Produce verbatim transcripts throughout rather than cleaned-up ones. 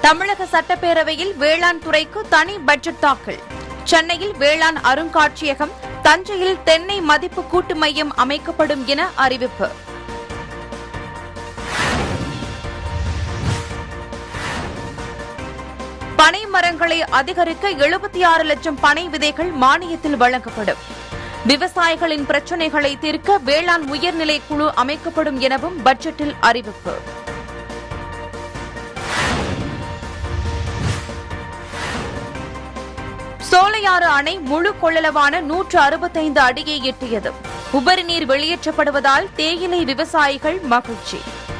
தமிழக சட்டப்பேரவையில் வேளாண் துறைக்கு தனி பட்ஜெட் தாக்கல். சென்னையில் வேளாண் அருங்காட்சியகம், தஞ்சையில் தென்னை மதிப்பு கூட்டு மையம் அமைக்கப்படும் என அறிவிப்பு. பனை மரங்களை அதிகரிக்க எழுபத்தி ஆறு லட்சம் பனை விதைகள் மானியத்தில் வழங்கப்படும். விவசாயிகளின் பிரச்சினைகளை தீர்க்க வேளாண் உயர்நிலை குழு அமைக்கப்படும் எனவும் பட்ஜெட்டில் அறிவிப்பு. சோலையாறு அணை முழு கொள்ளளவான நூற்று அறுபத்தைந்து அடியை எட்டியது. உபரி நீர் வெளியேற்றப்படுவதால் தேயிலை விவசாயிகள் மகிழ்ச்சி.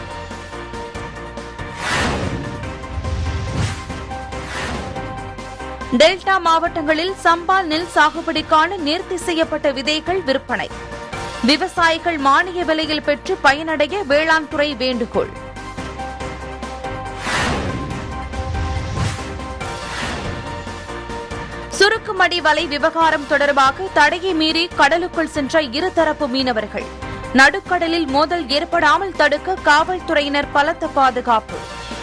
டெல்டா மாவட்டங்களில் சம்பா நெல் சாகுபடிக்கான நேர்த்தி செய்யப்பட்ட விதைகள் விற்பனை. விவசாயிகள் மானிய விலையில் பெற்று பயனடைய வேளாண் துறை வேண்டுகோள். சுருக்குமடி வலை விவகாரம் தொடர்பாக தடையை மீறி கடலுக்குள் சென்ற இருதரப்பு மீனவர்கள். நடுக்கடலில் மோதல் ஏற்படாமல் தடுக்க காவல்துறையினர் பலத்த பாதுகாப்பு.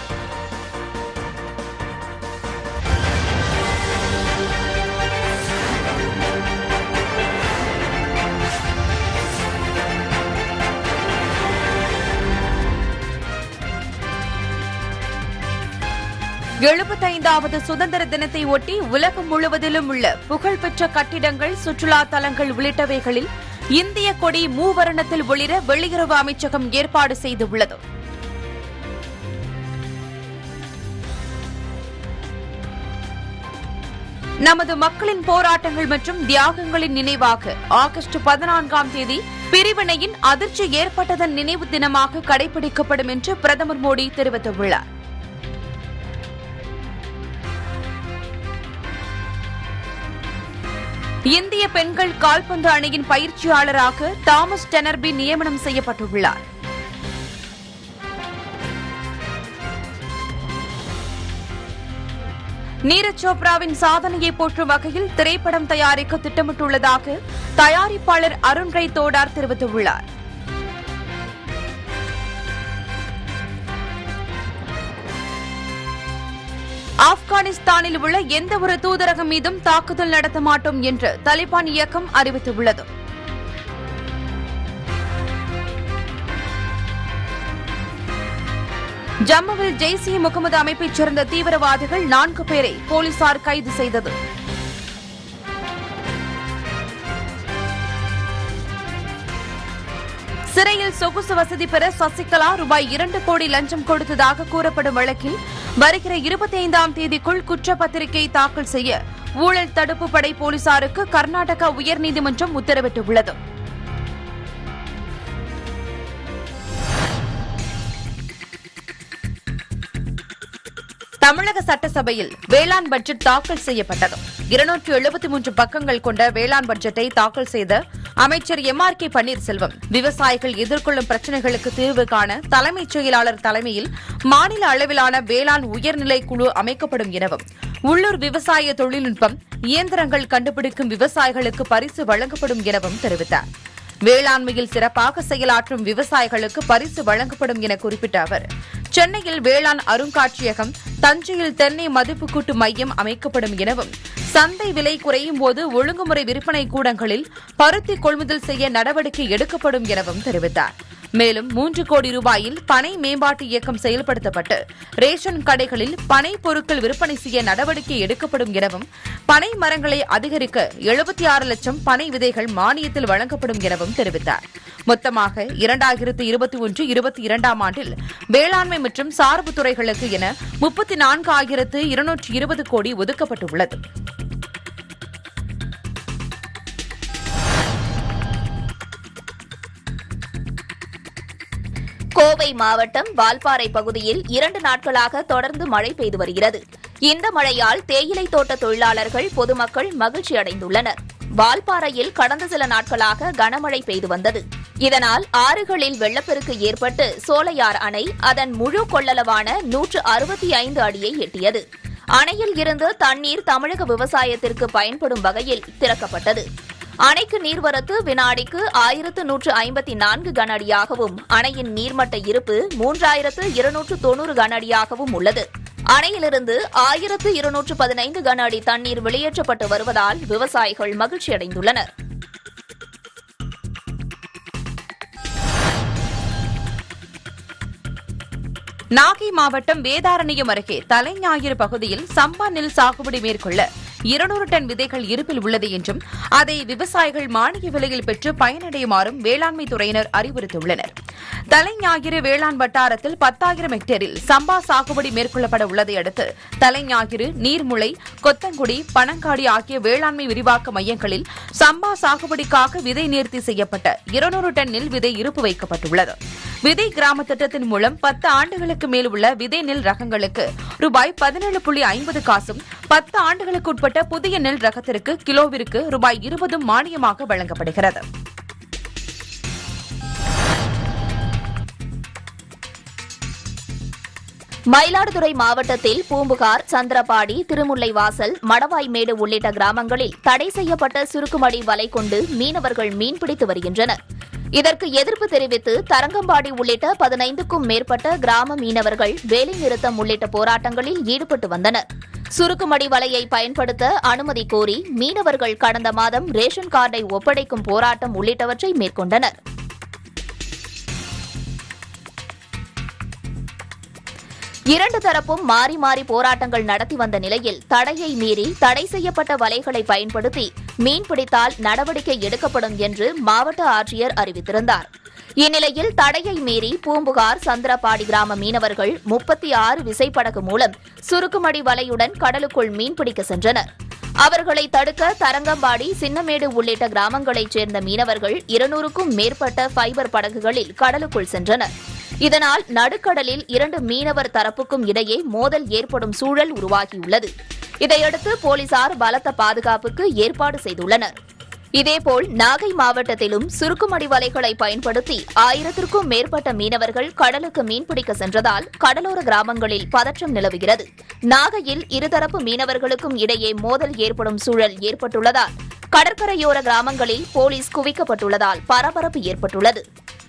எழுபத்தைந்தாவது சுதந்திர தினத்தை ஒட்டி உலகம் முழுவதிலும் உள்ள புகழ்பெற்ற கட்டிடங்கள், சுற்றுலா தலங்கள் உள்ளிட்டவைகளில் இந்திய கொடி மூவர்ணத்தில் ஒளிர வெளியுறவு அமைச்சகம் ஏற்பாடு செய்துள்ளது. நமது மக்களின் போராட்டங்கள் மற்றும் தியாகங்களின் நினைவாக ஆகஸ்ட் பதினான்காம் தேதி பிரிவினையின் அதிர்ச்சி ஏற்பட்டதன் நினைவு தினமாக கடைபிடிக்கப்படும் என்று பிரதமர் மோடி தெரிவித்துள்ளார். இந்திய பெண்கள் கால்பந்து அணியின் பயிற்சியாளராக தாமஸ் டெனர்பி நியமனம் செய்யப்பட்டுள்ளார். நீரஜ் சோப்ராவின் சாதனையை போற்றும் வகையில் திரைப்படம் தயாரிக்க திட்டமிட்டுள்ளதாக தயாரிப்பாளர் அருண் ரை தோடார் தெரிவித்துள்ளார். ஆப்கானிஸ்தானில் உள்ள எந்த ஒரு தூதரகம் மீதும் தாக்குதல் நடத்த மாட்டோம் என்று தாலிபான் இயக்கம் அறிவித்துள்ளது. ஜம்முவில் ஜெய்ஷ் இ முகமது அமைப்பைச் சேர்ந்த தீவிரவாதிகள் நான்கு பேரை போலீசார் கைது செய்தது. சிறையில் சொகுசு வசதி பெற சசிகலா ரூபாய் இரண்டு கோடி லஞ்சம் கொடுத்ததாக கூறப்படும் வழக்கில் வருகிற இருபத்தி ஐந்தாம் தேதிக்குள் குற்றப்பத்திரிகை தாக்கல் செய்ய ஊழல் தடுப்பு படை போலீசாருக்கு கர்நாடகா உயர்நீதிமன்றம் உத்தரவிட்டுள்ளது. தமிழக சட்டசபையில் வேளாண் பட்ஜெட் தாக்கல் செய்யப்பட்டது. இருநூற்று எழுபத்தி மூன்று பக்கங்கள் கொண்ட வேளாண் பட்ஜெட்டை தாக்கல் செய்த அமைச்சர் எம் ஆர் கே பன்னீர்செல்வம், விவசாயிகள் எதிர்கொள்ளும் பிரச்சினைகளுக்கு தீர்வு காண தலைமைச் செயலாளர் தலைமையில் மாநில அளவிலான வேளாண் உயர்நிலை குழு அமைக்கப்படும் எனவும், உள்ளூர் விவசாய தொழில்நுட்பம், இயந்திரங்கள் கண்டுபிடிக்கும் விவசாயிகளுக்கு பரிசு வழங்கப்படும் எனவும் தெரிவித்தார். வேளாண்மையில் சிறப்பாக செயலாற்றும் விவசாயிகளுக்கு பரிசு வழங்கப்படும் என குறிப்பிட்ட அவர், சென்னையில் வேளாண் அருங்காட்சியகம், தஞ்சையில் தென்னை மதிப்பு கூட்டு மையம் அமைக்கப்படும் எனவும், சந்தை விலை குறையும் போது ஒழுங்குமுறை விற்பனை கூடங்களில் பருத்தி கொள்முதல் செய்ய நடவடிக்கை எடுக்கப்படும் எனவும் தெரிவித்தார். மேலும் மூன்று கோடி ரூபாயில் பனை மேம்பாட்டு இயக்கம் செயல்படுத்தப்பட்டு ரேஷன் கடைகளில் பனை பொருட்கள் விற்பனை செய்ய நடவடிக்கை எடுக்கப்படும் எனவும், பனை மரங்களை அதிகரிக்க எழுபத்தி ஆறு லட்சம் பனை விதைகள் மானியத்தில் வழங்கப்படும் எனவும் தெரிவித்தார். மொத்தமாக இரண்டாயிரத்து இருபத்தி ஒன்று இருபத்தி இரண்டாம் ஆண்டில் வேளாண்மை மற்றும் சார்பு துறைகளுக்கு என முப்பத்தி நான்கு ஆயிரத்து இருநூற்று இருபது கோடி ஒதுக்கப்பட்டுள்ளது. கோவை மாவட்டம் வால்பாறை பகுதியில் இரண்டு நாட்களாக தொடர்ந்து மழை பெய்து வருகிறது. இந்த மழையால் தேயிலை தோட்ட தொழிலாளர்கள், பொதுமக்கள் மகிழ்ச்சி அடைந்துள்ளனர். வால்பாறையில் கடந்த சில நாட்களாக கனமழை பெய்து வந்தது. இதனால் ஆறுகளில் வெள்ளப்பெருக்கு ஏற்பட்டு சோலையார் அணை அதன் முழு கொள்ளளவான நூற்று அறுபத்தி ஐந்து அடியை எட்டியது. அணையில் இருந்து தண்ணீர் தமிழக விவசாயத்திற்கு பயன்படும் வகையில் திறக்கப்பட்டது. அணைக்கு நீர்வரத்து வினாடிக்கு ஆயிரத்து நூற்று ஐம்பத்தி நான்கு கன அடியாகவும், அணையின் நீர்மட்ட இருப்பு மூன்றாயிரத்து இருநூற்று தொன்னூறு கன அடியாகவும் உள்ளது. அணையிலிருந்து ஆயிரத்து இருநூற்று பதினைந்து கன அடி தண்ணீர் வெளியேற்றப்பட்டு வருவதால் விவசாயிகள் மகிழ்ச்சியடைந்துள்ளனர். நாகை மாவட்டம் வேதாரண்யம் அருகே தலைஞாயிறு பகுதியில் சம்பா நெல் சாகுபடி மேற்கொள்ள இருநூறு டன் விதைகள் இருப்பில் உள்ளது என்றும் அதை விவசாயிகள் மானிய விலையில் பெற்று பயனடையுமாறும் வேளாண்மை துறையினர் அறிவுறுத்தியுள்ளனர். தலைஞாயிறு வேளாண் வட்டாரத்தில் பத்தாயிரம் ஹெக்டேரில் சம்பா சாகுபடி மேற்கொள்ளப்பட உள்ளதை அடுத்து தலைஞாயிறு, நீர்முளை, கொத்தங்குடி, பனங்காடி ஆகிய வேளாண்மை விரிவாக்க மையங்களில் சம்பா சாகுபடிக்காக விதை நேர்த்தி செய்யப்பட்ட இருநூறு டன் நெல் விதை இருப்பு வைக்கப்பட்டுள்ளது. விதை கிராம திட்டத்தின் மூலம் பத்து ஆண்டுகளுக்கு மேல் உள்ள விதை நெல் ரகங்களுக்கு ரூபாய் பதினேழு புள்ளி ஐம்பது காசும், பத்து ஆண்டுகளுக்கு உட்பட்ட புதிய நெல் ரகத்திற்கு கிலோவிற்கு ரூபாய் இருபதும் மானியமாக வழங்கப்படுகிறது. மயிலாடுதுறை மாவட்டத்தில் பூம்புகார், சந்திரபாடி, திருமுல்லைவாசல், மடவாய்மேடு உள்ளிட்ட கிராமங்களில் தடை செய்யப்பட்ட சுருக்குமடி வலை கொண்டு மீனவர்கள் மீன்பிடித்து வருகின்றனர். இதற்கு எதிர்ப்பு தெரிவித்து தரங்கம்பாடி உள்ளிட்ட பதினைந்துக்கும் மேற்பட்ட கிராம மீனவர்கள் வேலைநிறுத்தம் உள்ளிட்ட போராட்டங்களில் ஈடுபட்டு வந்தனர். சுருக்குமடி வலையை பயன்படுத்த அனுமதி கோரி மீனவர்கள் கடந்த மாதம் ரேஷன் கார்டை ஒப்படைக்கும் போராட்டம் உள்ளிட்டவற்றை மேற்கொண்டனர். இரண்டு தரப்பும் மாறி மாறி போராட்டங்கள் நடத்தி வந்த நிலையில் தடையை மீறி தடை செய்யப்பட்ட வலைகளை பயன்படுத்தி மீன்பிடித்தால் நடவடிக்கை எடுக்கப்படும் என்று மாவட்ட ஆட்சியர் அறிவித்திருந்தார். இந்நிலையில் தடையை மீறி பூம்புகார், சந்திரபாடி கிராம மீனவர்கள் முப்பத்தி ஆறு விசைப்படகு மூலம் சுருக்குமடி வலையுடன் கடலுக்குள் மீன்பிடிக்க சென்றனர். அவர்களை தடுக்க தரங்கம்பாடி, சின்னமேடு உள்ளிட்ட கிராமங்களைச் சேர்ந்த மீனவர்கள் இருநூறுக்கும் மேற்பட்ட ஃபைபர் படகுகளில் கடலுக்குள் சென்றனர். இதனால் நடுக்கடலில் இரண்டு மீனவர் தரப்புக்கும் இடையே மோதல் ஏற்படும் சூழல் உருவாகியுள்ளது. இதையடுத்து போலீசார் பலத்த பாதுகாப்புக்கு ஏற்பாடு செய்துள்ளனர். இதேபோல் நாகை மாவட்டத்திலும் சுருக்குமடி வலைகளை பயன்படுத்தி ஆயிரத்திற்கும் மேற்பட்ட மீனவர்கள் கடலுக்கு மீன்பிடிக்க சென்றதால் கடலோர கிராமங்களில் பதற்றம் நிலவுகிறது. நாகையில் இருதரப்பு மீனவர்களுக்கும் இடையே மோதல் ஏற்படும் சூழல் ஏற்பட்டுள்ளதால் கடற்கரையோர கிராமங்களில் போலீஸ் குவிக்கப்பட்டுள்ளதால் பரபரப்பு ஏற்பட்டுள்ளது.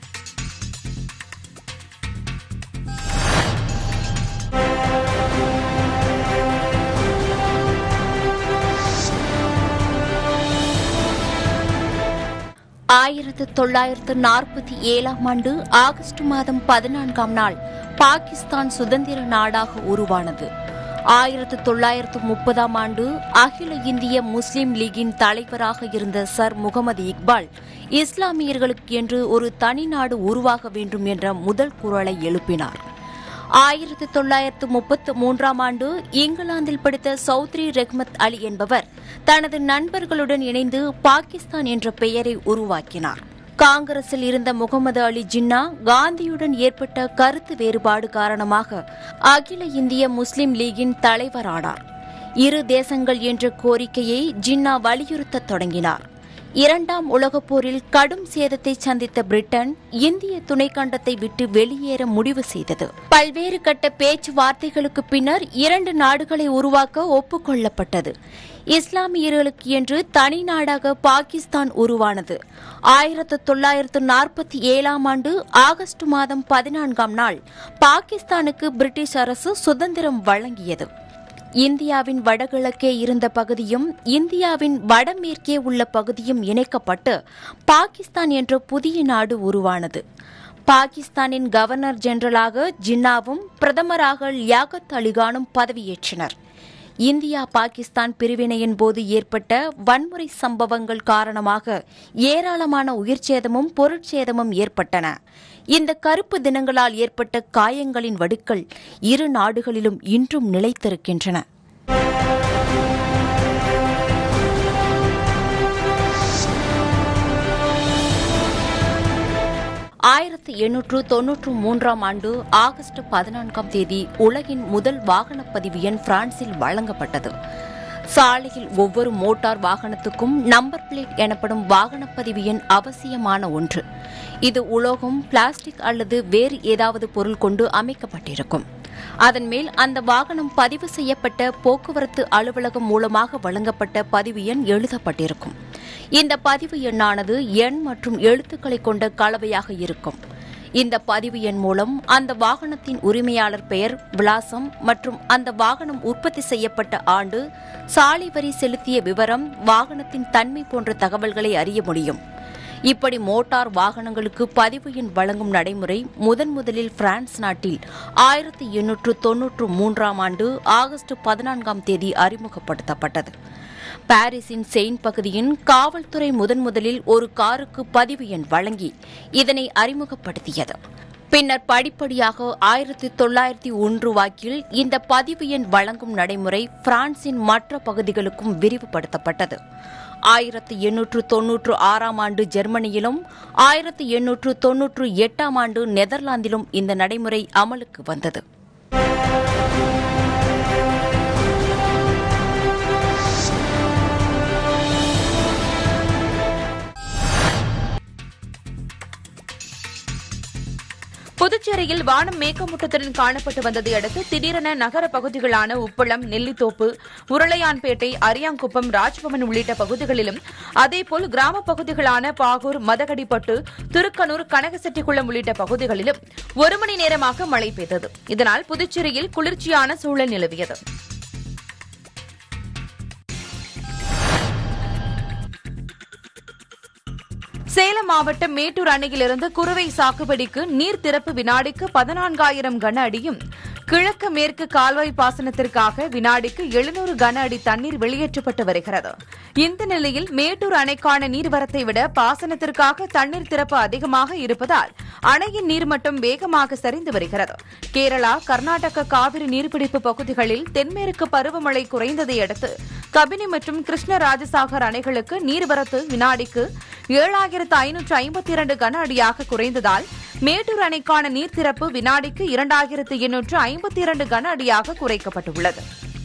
ஆயிரத்து தொள்ளாயிரத்து நாற்பத்தி ஏழாம் ஆண்டு ஆகஸ்ட் மாதம் பதினான்காம் நாள் பாகிஸ்தான் சுதந்திர நாடாக உருவானது. ஆயிரத்து தொள்ளாயிரத்து முப்பதாம் ஆண்டு அகில இந்திய முஸ்லிம் லீகின் தலைவராக இருந்த சர் முகமது இக்பால் இஸ்லாமியர்களுக்கு என்று ஒரு தனி நாடு உருவாக வேண்டும் என்ற முதல் குரலை எழுப்பினார். ஆயிரத்து தொள்ளாயிரத்து முப்பத்து மூன்றாம் ஆண்டு இங்கிலாந்தில் படித்த சௌத்ரி ரெஹ்மத் அலி என்பவர் தனது நண்பர்களுடன் இணைந்து பாகிஸ்தான் என்ற பெயரை உருவாக்கினார். காங்கிரஸில் இருந்த முகமது அலி ஜின்னா காந்தியுடன் ஏற்பட்ட கருத்து வேறுபாடு காரணமாக அகில இந்திய முஸ்லிம் லீகின் தலைவரானார். இரு தேசங்கள் என்ற கோரிக்கையை ஜின்னா வலியுறுத்த தொடங்கினார். இரண்டாம் உலகப் போரில் கடும் சேதத்தை சந்தித்த பிரிட்டன் இந்திய துணைக்கண்டத்தை விட்டு வெளியேற முடிவு செய்தது. பல்வேறு கட்ட பேச்சுவார்த்தைகளுக்கு பின்னர் இரண்டு நாடுகளை உருவாக்க ஒப்புக்கொள்ளப்பட்டது. இஸ்லாமியர்களுக்கு என்று தனி நாடாக பாகிஸ்தான் உருவானது. ஆயிரத்து தொள்ளாயிரத்து நாற்பத்தி ஏழாம் ஆண்டு ஆகஸ்ட் மாதம் பதினான்காம் நாள் பாகிஸ்தானுக்கு பிரிட்டிஷ் அரசு சுதந்திரம் வழங்கியது. இந்தியாவின் வடகிழக்கே இருந்த பகுதியும் இந்தியாவின் வடமேற்கே உள்ள பகுதியும் இணைக்கப்பட்டு பாகிஸ்தான் என்ற புதிய நாடு உருவானது. பாகிஸ்தானின் கவர்னர் ஜெனரலாக ஜின்னாவும் பிரதமராக லியாகத் அலிகானும் பதவியேற்றனர். இந்தியா பாகிஸ்தான் பிரிவினையின் போது ஏற்பட்ட வன்முறை சம்பவங்கள் காரணமாக ஏராளமான உயிர்ச்சேதமும் பொருட்சேதமும் ஏற்பட்டன. இந்த கருப்பு தினங்களால் ஏற்பட்ட காயங்களின் வடுக்கள் இரு நாடுகளிலும் இன்றும் நிலைத்திருக்கின்றன. ஆயிரத்தி எண்ணூற்று தொன்னூற்று மூன்றாம் ஆண்டு ஆகஸ்ட் பதினான்காம் தேதி உலகின் முதல் வாகனப்பதிவு எண் பிரான்சில் வழங்கப்பட்டது. சாலையில் ஒவ்வொரு மோட்டார் வாகனத்துக்கும் நம்பர் பிளேட் எனப்படும் வாகனப்பதிவு எண் அவசியமான ஒன்று. இது உலோகம், பிளாஸ்டிக் அல்லது வேறு ஏதாவது பொருள் கொண்டு அமைக்கப்பட்டிருக்கும். அதன் மேல் அந்த வாகனம் பதிவு செய்யப்பட்ட போக்குவரத்து அலுவலகம் மூலமாக வழங்கப்பட்ட பதிவு எண் எழுதப்பட்டிருக்கும். இந்த பதிவு எண்ணானது எண் மற்றும் எழுத்துக்களை கொண்ட கலவையாக இருக்கும். இந்த பதிவு எண் மூலம் அந்த வாகனத்தின் உரிமையாளர் பெயர், விலாசம் மற்றும் அந்த வாகனம் உற்பத்தி செய்யப்பட்ட ஆண்டு, சாலை வரி செலுத்திய விவரம், வாகனத்தின் தன்மை போன்ற தகவல்களை அறிய முடியும். இப்படி மோட்டார் வாகனங்களுக்கு பதிவு எண் வழங்கும் நடைமுறை முதன் முதலில் பிரான்ஸ் நாட்டில் ஆயிரத்தி எண்ணூற்று தொன்னூற்று மூன்றாம் ஆண்டு ஆகஸ்ட் பதினான்காம் தேதி அறிமுகப்படுத்தப்பட்டது. பாரிஸின் செயின் பகுதியின் காவல்துறை முதன் முதலில் ஒரு காருக்கு பதிவு எண் வழங்கி இதனை அறிமுகப்படுத்தியது. பின்னர் படிப்படியாக ஆயிரத்தி தொள்ளாயிரத்தி ஒன்று வாக்கில் இந்த பதிவு எண் வழங்கும் நடைமுறை பிரான்சின் மற்ற பகுதிகளுக்கும் விரிவுபடுத்தப்பட்டது. ஆயிரத்தி எண்ணூற்று தொன்னூற்று ஆறாம் ஆண்டு ஜெர்மனியிலும் ஆயிரத்தி எண்ணூற்று தொன்னூற்று எட்டாம் ஆண்டு நெதர்லாந்திலும் இந்த நடைமுறை அமலுக்கு வந்தது. புதுச்சேரியில் வானம் மேகமூட்டத்துடன் காணப்பட்டு வந்ததை அடுத்து திடீரென நகர பகுதிகளான உப்பளம், நெல்லித்தோப்பு, உருளையான்பேட்டை, அரியாங்குப்பம், ராஜ்பவன் உள்ளிட்ட பகுதிகளிலும், அதேபோல் கிராம பகுதிகளான பாகூர், மதகடிப்பட்டு, திருக்கனூர், கனகசெட்டிக்குளம் உள்ளிட்ட பகுதிகளிலும் ஒரு மணி நேரமாக மழை பெய்தது. இதனால் புதுச்சேரியில் குளிர்ச்சியான சூழல் நிலவியது. சேலம் மாவட்டம் மேட்டூர் அணையிலிருந்து குறுவை சாகுபடிக்கு நீர் திறப்பு வினாடிக்கு பதினான்காயிரம் கன அடியும், கிழக்கு மேற்கு கால்வாய் பாசனத்திற்காக வினாடிக்கு எழுநூறு கன அடி தண்ணீர் வெளியேற்றப்பட்டு வருகிறது. இந்த நிலையில் மேட்டூர் அணைக்கான நீர்வரத்தை விட பாசனத்திற்காக தண்ணீர் திறப்பு அதிகமாக இருப்பதால் அணையின் நீர்மட்டம் வேகமாக சரிந்து வருகிறது. கேரளா, கர்நாடக காவிரி நீர்பிடிப்பு பகுதிகளில் தென்மேற்கு பருவமழை குறைந்ததை அடுத்து கபினி மற்றும் கிருஷ்ணராஜசாகர் அணைகளுக்கு நீர்வரத்து வினாடிக்கு ஏழாயிரத்து ஐநூற்று ஐம்பத்தி இரண்டு கன அடியாக குறைந்ததால் மேட்டூர் அணைக்கான நீர் திறப்பு வினாடிக்கு இரண்டாயிரத்து எண்ணூற்று ஐம்பத்தி இரண்டு கன அடியாக குறைக்கப்பட்டுள்ளது.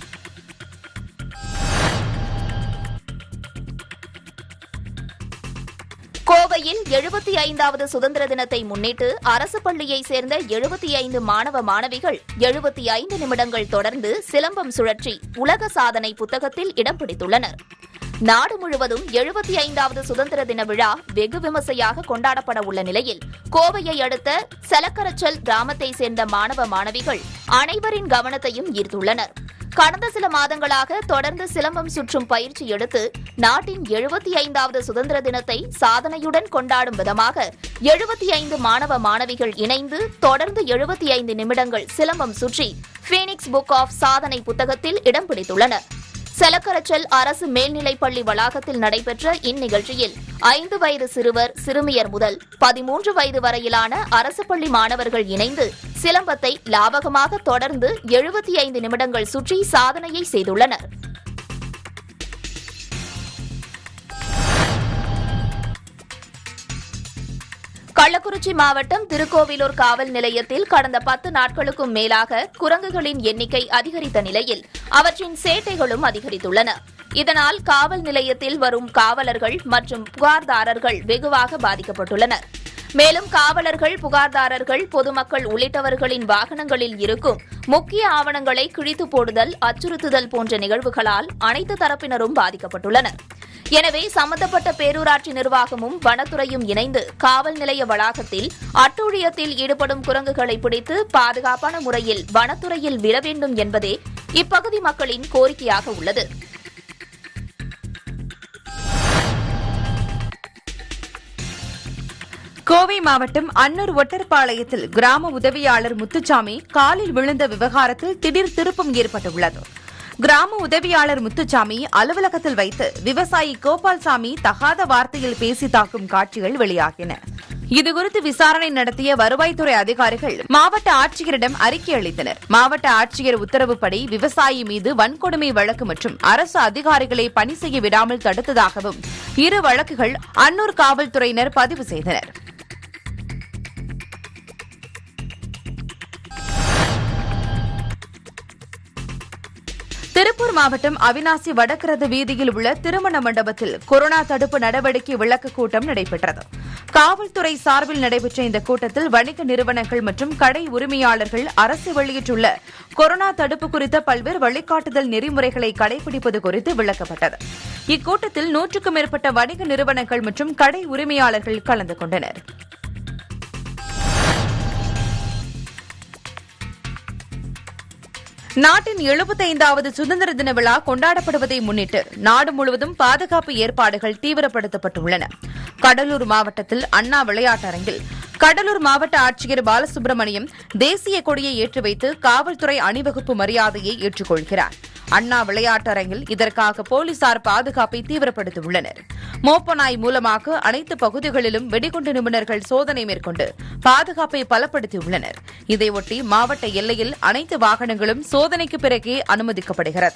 கோவையில் எழுபத்தி ஐந்தாவது சுதந்திர தினத்தை முன்னிட்டு அரசு பள்ளியை சேர்ந்த எழுபத்தி ஐந்து மாணவ மாணவிகள் எழுபத்தி ஐந்து நிமிடங்கள் தொடர்ந்து சிலம்பம் சுழற்றி உலக சாதனை புத்தகத்தில் இடம் பிடித்துள்ளனர். நாடு முழுவதும் எழுபத்தி ஐந்தாவது சுதந்திர தின விழா வெகு விமர்சையாக கொண்டாடப்பட உள்ள நிலையில் கோவையை அடுத்த செலக்கரச்சல் கிராமத்தை சேர்ந்த மாணவ மாணவிகள் அனைவரின் கவனத்தையும் ஈர்த்துள்ளனர். கடந்த சில மாதங்களாக தொடர்ந்து சிலம்பம் சுற்றும் பயிற்சி எடுத்து நாட்டின் எழுபத்தி ஐந்தாவது சுதந்திர தினத்தை சாதனையுடன் கொண்டாடும் விதமாக எழுபத்தி ஐந்து மாணவ மாணவிகள் இணைந்து தொடர்ந்து எழுபத்தி ஐந்து நிமிடங்கள் சிலம்பம் சுற்றி பீனிக்ஸ் புக் ஆஃப் சாதனை புத்தகத்தில் இடம் பிடித்துள்ளனர். செலக்கரச்சல் அரசு மேல்நிலைப்பள்ளி வளாகத்தில் நடைபெற்ற இந்நிகழ்ச்சியில் ஐந்து வயது சிறுவர், சிறுமியர் முதல் பதிமூன்று வயது வரையிலான அரசு பள்ளி மாணவர்கள் இணைந்து சிலம்பத்தை லாபகமாக தொடர்ந்து எழுபத்தி ஐந்து நிமிடங்கள் சுற்றி சாதனையை செய்துள்ளனர். கள்ளக்குறிச்சி மாவட்டம் திருக்கோவிலூர் காவல் நிலையத்தில் கடந்த பத்து நாட்களுக்கும் மேலாக குரங்குகளின் எண்ணிக்கை அதிகரித்த நிலையில் அவற்றின் சேட்டைகளும் அதிகரித்துள்ளன. இதனால் காவல் நிலையத்தில் வரும் காவலர்கள் மற்றும் புகார்தாரர்கள் வெகுவாக பாதிக்கப்பட்டுள்ளனர். மேலும் காவலர்கள், புகார்தாரர்கள், பொதுமக்கள் உள்ளிட்டவர்களின் வாகனங்களில் இருக்கும் முக்கிய ஆவணங்களை கிழித்து போடுதல், அச்சுறுத்துதல் போன்ற நிகழ்வுகளால் அனைத்து தரப்பினரும் பாதிக்கப்பட்டுள்ளனர். எனவே சம்பந்தப்பட்ட பேரூராட்சி நிர்வாகமும் வனத்துறையும் இணைந்து காவல் நிலைய வளாகத்தில் அட்டூழியத்தில் ஈடுபடும் குரங்குகளை பிடித்து பாதுகாப்பான முறையில் வனத்துறையில் விட வேண்டும் என்பதே இப்பகுதி மக்களின் கோரிக்கையாக உள்ளது. கோவை மாவட்டம் அன்னூர் ஒட்டர்பாளையத்தில் கிராம உதவியாளர் முத்துச்சாமி காலில் விழுந்த விவகாரத்தில் திடீர் திருப்பம் ஏற்பட்டுள்ளது. கிராம உதவியாளர் முத்துச்சாமி அலுவலகத்தில் வைத்து விவசாயி கோபால்சாமி தகாத வார்த்தையில் பேசி தாக்கும் காட்சிகள் வெளியாகின. இதுகுறித்து விசாரணை நடத்திய வருவாய்த்துறை அதிகாரிகள் மாவட்ட ஆட்சியரிடம் அறிக்கை அளித்தனர். மாவட்ட ஆட்சியர் உத்தரவுப்படி விவசாயி மீது வன்கொடுமை வழக்கு மற்றும் அரசு அதிகாரிகளை பணி செய்ய விடாமல் தடுத்ததாகவும் இரு வழக்குகள் அன்னூர் காவல்துறையினர் பதிவு செய்தனர். திருப்பூர் மாவட்டம் அவிநாசி வடக்கிரத வீதியில் உள்ள திருமண மண்டபத்தில் கொரோனா தடுப்பு நடவடிக்கை விளக்க கூட்டம் நடைபெற்றது. காவல்துறை சார்பில் நடைபெற்ற இந்த கூட்டத்தில் வணிக நிறுவனங்கள் மற்றும் கடை உரிமையாளர்கள் அரசு வெளியிட்டுள்ள கொரோனா தடுப்பு குறித்த பல்வேறு வழிகாட்டுதல் நெறிமுறைகளை கடைபிடிப்பது குறித்து விளக்கப்பட்டது. இக்கூட்டத்தில் நூற்றுக்கும் மேற்பட்ட வணிக நிறுவனங்கள் மற்றும் கடை உரிமையாளர்கள் கலந்து கொண்டனர். நாட்டின் எழுபத்தைந்தாவது சுதந்திர தின விழா கொண்டாடப்படுவதை முன்னிட்டு நாடு முழுவதும் பாதுகாப்பு ஏற்பாடுகள் தீவிரப்படுத்தப்பட்டுள்ளன. கடலூர் மாவட்டத்தில் அண்ணா விளையாட்டரங்கில் கடலூர் மாவட்ட ஆட்சியர் பாலசுப்ரமணியம் தேசிய கொடியை ஏற்றி வைத்து காவல்துறை அணிவகுப்பு மரியாதையை ஏற்றுக்கொள்கிறார். அண்ணா விளையாட்டரங்கில் இதற்காக போலீசார் பாதுகாப்பை தீவிரப்படுத்தியுள்ளனர். மோப்பநாய் மூலமாக அனைத்து பகுதிகளிலும் வெடிகுண்டு நிபுணர்கள் சோதனை மேற்கொண்டு பாதுகாப்பை பலப்படுத்தியுள்ளனர். இதையொட்டி மாவட்ட எல்லையில் அனைத்து வாகனங்களும் சோதனைக்கு பிறகே அனுமதிக்கப்படுகிறது.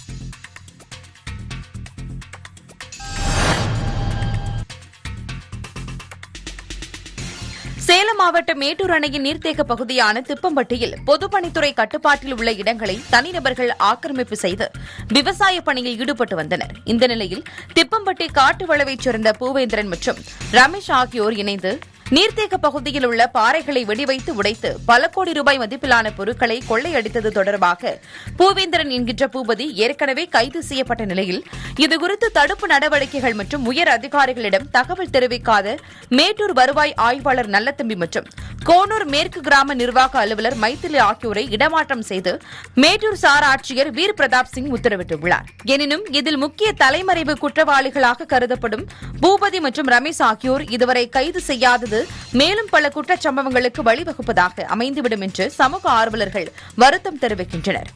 சேலம் மாவட்டம் மேட்டூர் அணையின் நீர்த்தேக்க பகுதியான திப்பம்பட்டியில் பொதுப்பணித்துறை கட்டுப்பாட்டில் உள்ள இடங்களை தனிநபர்கள் ஆக்கிரமிப்பு செய்து விவசாய பணியில் ஈடுபட்டு வந்தனர். இந்த நிலையில் திப்பம்பட்டி காட்டுவளவைச் சேர்ந்த பூவேந்திரன் மற்றும் ரமேஷ் ஆகியோர் இணைந்து நீர்த்தேக்க பகுதியில் உள்ள பாறைகளை வெடிவைத்து உடைத்து பல கோடி ரூபாய் மதிப்பிலான பொருட்களை கொள்ளையடித்தது தொடர்பாக பூவேந்திரன் என்கின்ற பூபதி ஏற்கனவே கைது செய்யப்பட்ட நிலையில் இதுகுறித்து தடுப்பு நடவடிக்கைகள் மற்றும் உயர் அதிகாரிகளிடம் தகவல் தெரிவிக்காத மேட்டூர் வருவாய் ஆய்வாளர் நல்லத்தம்பி மற்றும் கோனூர் மேற்கு கிராம நிர்வாக அலுவலர் மைத்திலி ஆகியோரை இடமாற்றம் செய்து மேட்டூர் சார் ஆட்சியர் வீர் பிரதாப் சிங் உத்தரவிட்டுள்ளார். எனினும் இதில் முக்கிய தலைமறைவு குற்றவாளிகளாக கருதப்படும் பூபதி மற்றும் ரமேஷ் ஆகியோர் இதுவரை கைது செய்யாதது மேலும் பல குற்றச்சம்பவங்களுக்கு வழிவகுப்பதாக அமைந்துவிடும் என்று சமூக ஆர்வலர்கள் வருத்தம் தெரிவிக்கின்றனர்.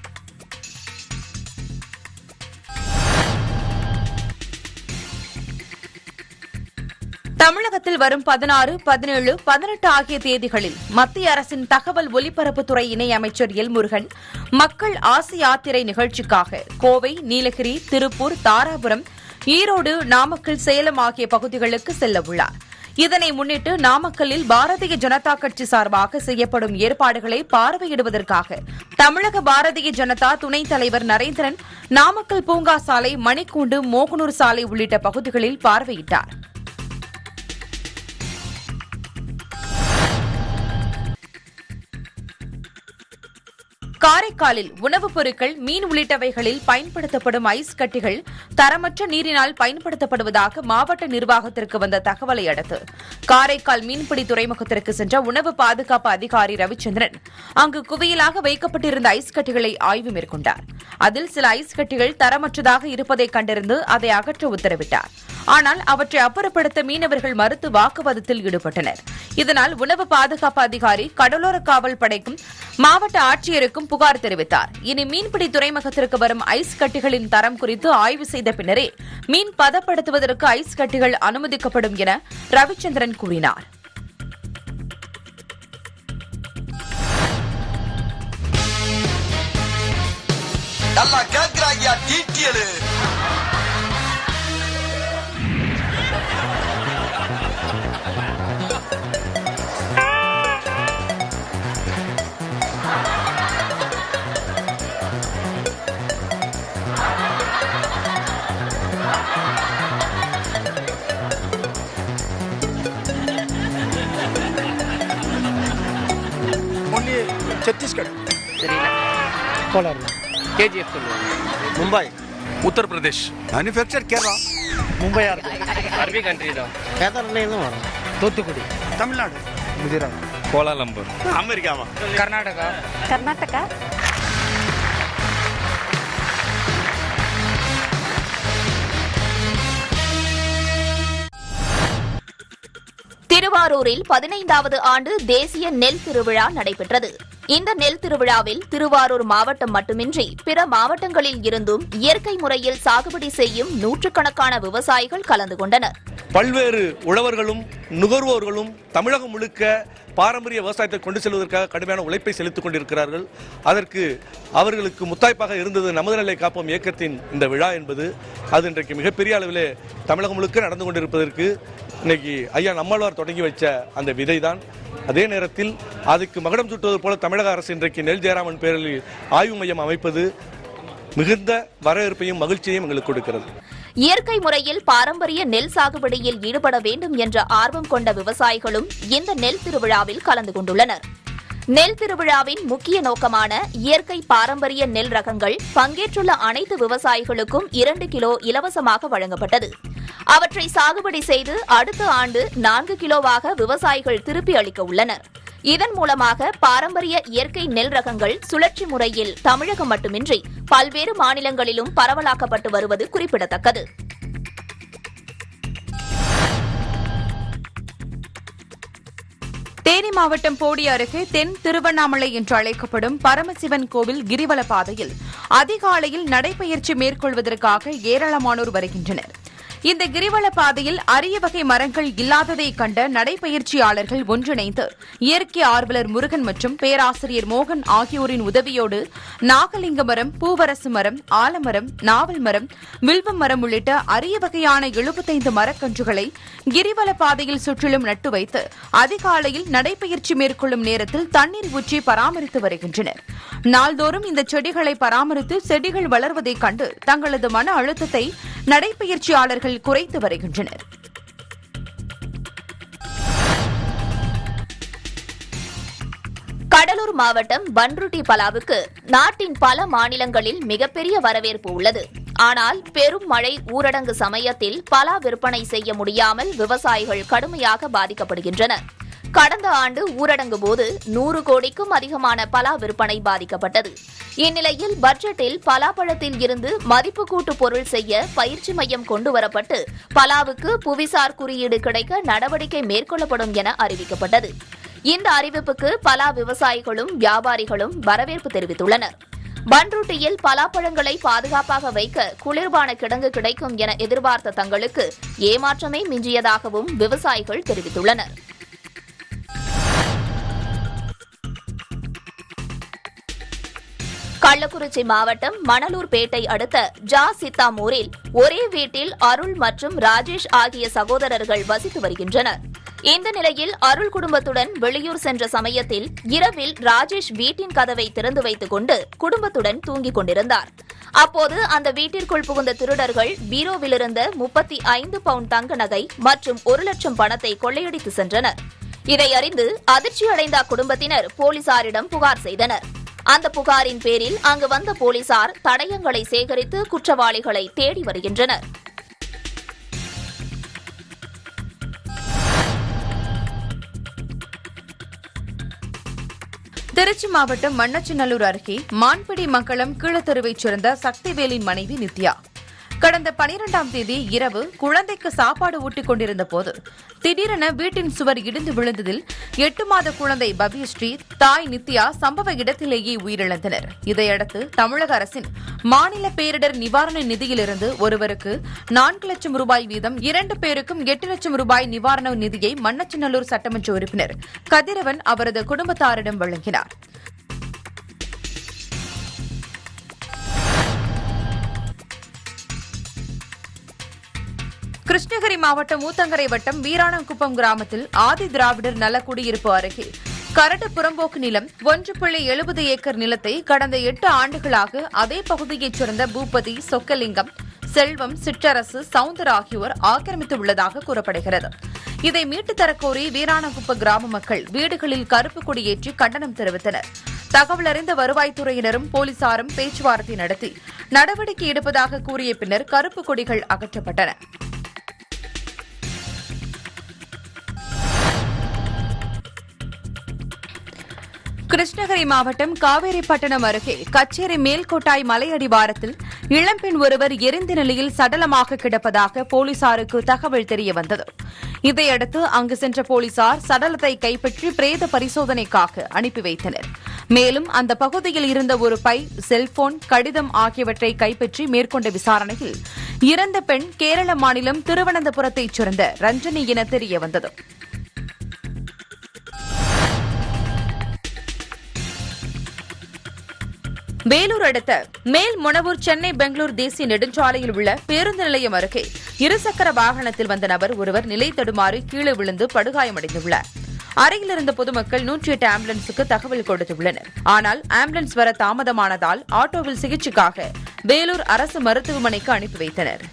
தமிழகத்தில் வரும் பதினாறு, பதினேழு, பதினெட்டு ஆகிய தேதிகளில் மத்திய அரசின் தகவல் ஒலிபரப்புத்துறை இணையமைச்சர் எல் முருகன் மக்கள் ஆசி யாத்திரை நிகழ்ச்சிக்காக கோவை, நீலகிரி, திருப்பூர், தாராபுரம், ஈரோடு, நாமக்கல், சேலம் ஆகிய பகுதிகளுக்கு செல்லவுள்ளார். இதனை முன்னிட்டு நாமக்கல்லில் பாரதிய ஜனதா கட்சி சார்பாக செய்யப்படும் ஏற்பாடுகளை பார்வையிடுவதற்காக தமிழக பாரதிய ஜனதா துணைத் தலைவர் நரேந்திரன் நாமக்கல் பூங்கா சாலை, மணிக்கூண்டு, மோகனூர் சாலை உள்ளிட்ட பகுதிகளில் பார்வையிட்டார். காரைக்காலில் உணவுப் பொருட்கள், மீன் உள்ளிட்டவைகளில் பயன்படுத்தப்படும் ஐஸ் கட்டிகள் தரமற்ற நீரினால் பயன்படுத்தப்படுவதாக மாவட்ட நிர்வாகத்திற்கு வந்த தகவலை அடுத்து காரைக்கால் மீன்பிடி துறைமுகத்திற்கு சென்ற உணவு பாதுகாப்பு அதிகாரி ரவிச்சந்திரன் அங்கு குவியலாக வைக்கப்பட்டிருந்த ஐஸ் கட்டிகளை ஆய்வு மேற்கொண்டார். அதில் சில ஐஸ் கட்டிகள் தரமற்றதாக இருப்பதை கண்டறிந்து அதை அகற்ற உத்தரவிட்டார். ஆனால் அவற்றை அப்புறப்படுத்த மீனவர்கள் மறுத்து வாக்குவாதத்தில் ஈடுபட்டனர். இதனால் உணவு பாதுகாப்பு அதிகாரி கடலோர காவல் படைக்கும் மாவட்ட ஆட்சியருக்கும் புகார் தெரிவித்தார். இனி மீன்பிடி துறைமுகத்திற்கு வரும் ஐஸ் கட்டிகளின் தரம் குறித்து ஆய்வு செய்த பின்னரே மீன் பதப்படுத்துவதற்கு ஐஸ் கட்டிகள் அனுமதிக்கப்படும் என ரவிச்சந்திரன் கூறினார். छत्तीसगढ़ कोलार केजीएफ मुंबई उत्तर प्रदेश मैन्युफैक्चर केरला मुंबई अरबी country Thoothukudi Tamil Nadu Gujarat Kuala Lumpur America Karnataka Karnataka திருவாரூரில் பதினைந்தாவது ஆண்டு தேசிய நெல் திருவிழா நடைபெற்றது. இந்த நெல் திருவிழாவில் திருவாரூர் மாவட்டம் மட்டுமின்றி பிற மாவட்டங்களில் இருந்தும் இயற்கை முறையில் சாகுபடி செய்யும் நூற்றுக்கணக்கான விவசாயிகள் கலந்து கொண்டனர். பல்வேறு உழவர்களும் நுகர்வோர்களும் தமிழகம் முழுக்க பாரம்பரிய விவசாயத்தை கொண்டு செல்வதற்காக கடுமையான உழைப்பை செலுத்திக் கொண்டிருக்கிறார்கள். அதற்கு அவர்களுக்கு முத்தாய்ப்பாக இருந்தது நமது நிலை காப்போம் இயக்கத்தின் இந்த விழா என்பது. அது இன்றைக்கு மிகப்பெரிய அளவிலே தமிழகம் முழுக்க நடந்து கொண்டிருப்பதற்கு இன்னைக்கு ஐயா நம்மாழ்வார் தொடங்கி வச்ச அந்த விதை தான். அதே நேரத்தில் அதுக்கு மகுடம் சுட்டுவது போல தமிழக அரசு இன்றைக்கு நெல் ஜெயராமன் பேரில் ஆய்வு மையம் அமைப்பது மிகுந்த வரவேற்பையும் மகிழ்ச்சியையும் எங்களுக்கு கொடுக்கிறது. இயற்கை முறையில் பாரம்பரிய நெல் சாகுபடியில் ஈடுபட வேண்டும் என்ற ஆர்வம் கொண்ட விவசாயிகளும் இந்த நெல் திருவிழாவில் கலந்து கொண்டுள்ளனர். நெல் திருவிழாவின் முக்கிய நோக்கமான இயற்கை பாரம்பரிய நெல் ரகங்கள் பங்கேற்றுள்ள அனைத்து விவசாயிகளுக்கும் இரண்டு கிலோ இலவசமாக வழங்கப்பட்டது. அவற்றை சாகுபடி செய்து அடுத்த ஆண்டு நான்கு கிலோவாக விவசாயிகள் திருப்பி அளிக்க உள்ளனர். இதன் மூலமாக பாரம்பரிய இயற்கை நெல் ரகங்கள் சுழற்சி முறையில் தமிழகம் மட்டுமின்றி பல்வேறு மாநிலங்களிலும் பரவலாக்கப்பட்டு வருவது குறிப்பிடத்தக்கது. தேனி மாவட்டம் போடி அருகே தென் திருவண்ணாமலை என்று அழைக்கப்படும் பரமசிவன் கோவில் கிரிவல பாதையில் அதிகாலையில் நடைபயிற்சி மேற்கொள்வதற்காக ஏராளமானோர் வருகின்றனர். இந்த கிரிவல பாதையில் அரிய வகை மரங்கள் இல்லாததை கண்ட நடைபயிற்சியாளர்கள் ஒன்றிணைந்து இயற்கை ஆர்வலர் முருகன் மற்றும் பேராசிரியர் மோகன் ஆகியோரின் உதவியோடு நாகலிங்க மரம், பூவரசு மரம், ஆலமரம், நாவல் மரம், வில்வம் மரம் உள்ளிட்ட அரிய வகையான எழுபத்தைந்து மரக்கன்றுகளை கிரிவல பாதையில் சுற்றிலும் நட்டு வைத்து அதிகாலையில் நடைபயிற்சி மேற்கொள்ளும் நேரத்தில் தண்ணீர் ஊற்றி பராமரித்து வருகின்றனர். நாள்தோறும் இந்த செடிகளை பராமரித்து செடிகள் வளர்வதைக் கண்டு தங்களது மன அழுத்தத்தை நடைபயிற்சியாளர்கள் குறைத்து வருகின்றனர். கடலூர் மாவட்டம் பன்ருட்டி பலாவுக்கு நாட்டின் பல மாநிலங்களில் மிகப்பெரிய வரவேற்பு உள்ளது. ஆனால் பெரும் மழை ஊரடங்கு சமயத்தில் பலா விற்பனை செய்ய முடியாமல் விவசாயிகள் கடுமையாக பாதிக்கப்படுகின்றனர். கடந்த ஆண்டு ஊரடங்கு போது நூறு கோடிக்கும் அதிகமான பலா விற்பனை பாதிக்கப்பட்டது. இந்நிலையில் பட்ஜெட்டில் பலாப்பழத்தில் இருந்து மதிப்பு கூட்டு பொருள் செய்ய பயிற்சி மையம் கொண்டுவரப்பட்டு பலாவுக்கு புவிசார் குறியீடு கிடைக்க நடவடிக்கை மேற்கொள்ளப்படும் என அறிவிக்கப்பட்டது. இந்த அறிவிப்புக்கு பலா விவசாயிகளும் வியாபாரிகளும் வரவேற்பு தெரிவித்துள்ளனர். பன்ருட்டியில் பலாப்பழங்களை பாதுகாப்பாக வைக்க குளிர்பான கிடங்கு கிடைக்கும் என எதிர்பார்த்த தங்களுக்கு ஏமாற்றமே மிஞ்சியதாகவும் விவசாயிகள் தெரிவித்துள்ளனர். கள்ளக்குறிச்சி மாவட்டம் மணலூர்பேட்டை அடுத்த ஜா சித்தாமூரில் ஒரே வீட்டில் அருள் மற்றும் ராஜேஷ் ஆகிய சகோதரர்கள் வசித்து வருகின்றனர். இந்த நிலையில் அருள் குடும்பத்துடன் வெளியூர் சென்ற சமயத்தில் இரவில் ராஜேஷ் வீட்டின் கதவை திறந்து வைத்துக் கொண்டு குடும்பத்துடன் தூங்கிக் கொண்டிருந்தார். அப்போது அந்த வீட்டிற்குள் புகுந்த திருடர்கள் பீரோவிலிருந்த முப்பத்தி ஐந்து பவுண்ட் தங்க நகை மற்றும் ஒரு லட்சம் பணத்தை கொள்ளையடித்து சென்றனர். இதை அறிந்து அதிர்ச்சியடைந்த அக்குடும்பத்தினர் போலீசாரிடம் புகார் செய்தனர். அந்த புகாரின் பேரில் அங்கு வந்த போலீசார் தடயங்களை சேகரித்து குற்றவாளிகளை தேடி வருகின்றனர். திருச்சி மாவட்டம் மண்ணச்சநல்லூர் அருகே மான்பிடி மங்களம் கீழத்தெருவைச் சேர்ந்த சக்திவேலின் மனைவி நித்யா கடந்த பனிரெண்டாம் தேதி இரவு குழந்தைக்கு சாப்பாடு ஊட்டிக் கொண்டிருந்த போது திடீரென வீட்டின் சுவர் இடிந்து விழுந்ததில் எட்டு மாத குழந்தை பவ்யஸ்ரீ, தாய் நித்யா சம்பவ இடத்திலேயே உயிரிழந்தனர். இதையடுத்து தமிழக அரசின் மாநில பேரிடர் நிவாரண நிதியிலிருந்து ஒருவருக்கு நான்கு லட்சம் ரூபாய் வீதம் இரண்டு பேருக்கும் எட்டு லட்சம் ரூபாய் நிவாரண நிதியை மண்ணச்சநல்லூர் சட்டமன்ற உறுப்பினர் கதிரவன் அவரது குடும்பத்தாரிடம் வழங்கினார். கிருஷ்ணகிரி மாவட்டம் ஊத்தங்கரை வட்டம் வீராணங்குப்பம் கிராமத்தில் ஆதி திராவிடர் நல குடியிருப்பு அருகே கரடு புறம்போக்கு நிலம் ஒன்று புள்ளி எழுபது ஏக்கர் நிலத்தை கடந்த எட்டு ஆண்டுகளாக அதே பகுதியைச் சேர்ந்த பூபதி, சொக்கலிங்கம், செல்வம், சிற்றரசு, சவுந்தர் ஆகியோர் ஆக்கிரமித்துள்ளதாக கூறப்படுகிறது. இதை மீட்டுத் தரக்கோரி வீராணங்குப்ப கிராம மக்கள் வீடுகளில் கருப்பு கொடியேற்றி கண்டனம் தெரிவித்தனர். தகவல் அறிந்த வருவாய்த்துறையினரும் போலீசாரும் பேச்சுவார்த்தை நடத்தி நடவடிக்கை எடுப்பதாக கூறிய பின்னர் கருப்பு கொடிகள் அகற்றப்பட்டன. கிருஷ்ணகிரி மாவட்டம் காவேரிப்பட்டினம் அருகே கச்சேரி மேல்கோட்டாய் மலையடிவாரத்தில் இளம்பெண் ஒருவர் எரிந்த நிலையில் சடலமாக கிடப்பதாக போலீசாருக்கு தகவல் தெரியவந்தது. இதையடுத்து அங்கு சென்ற போலீசார் சடலத்தை கைப்பற்றி பிரேத பரிசோதனைக்காக அனுப்பி வைத்தனர். மேலும் அந்த பகுதியில் இருந்த ஒரு பை, செல்போன், கடிதம் ஆகியவற்றை கைப்பற்றி மேற்கொண்ட விசாரணையில் இறந்த பெண் கேரள மாநிலம் திருவனந்தபுரத்தைச் சேர்ந்த ரஞ்சனி என தெரியவந்தது. வேலூர் அடுத்த மேல் முனவூர் சென்னை பெங்களூர் தேசிய நெடுஞ்சாலையில் உள்ள பேருந்து நிலையம் அருகே இருசக்கர வாகனத்தில் வந்த நபர் ஒருவர் நிலை தடுமாறி கீழே விழுந்து படுகாயமடைந்துள்ளார். அருகில் இருந்த பொதுமக்கள் நூற்றி எட்டு ஆம்புலன்ஸுக்கு தகவல் கொடுத்துள்ளனர். ஆனால் ஆம்புலன்ஸ் வர தாமதமானதால் ஆட்டோவில் சிகிச்சைக்காக வேலூர் அரசு மருத்துவமனைக்கு அனுப்பி வைத்தனர்.